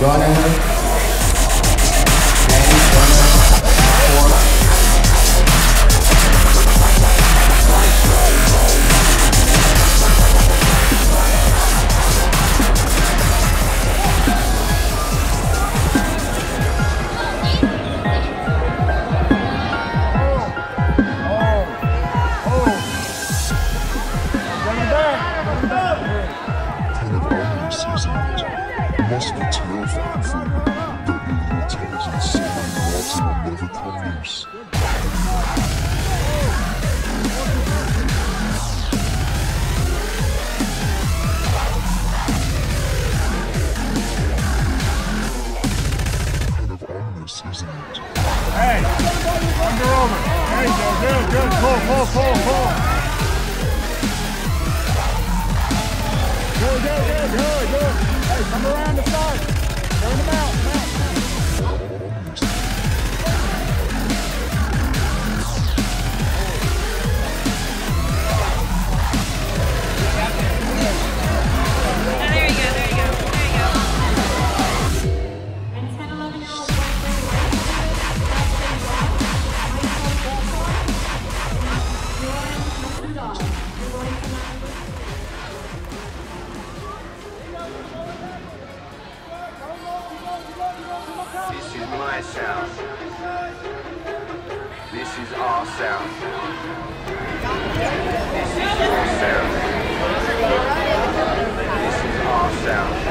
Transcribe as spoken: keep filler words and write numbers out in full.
Gunner, James Gunner, four. Must be terrifying for you. Don't you little tails and silly knobs and will never come loose. Kind of ominous, isn't it? Hey! Under over. There you go. Good, good. Pull, pull, pull, pull. Good, good, good, good, good. Hey, come around the side. Turn them out, them out. There you go, there you go, there you go. This is my sound. This is our sound. This is your sound. This is our sound.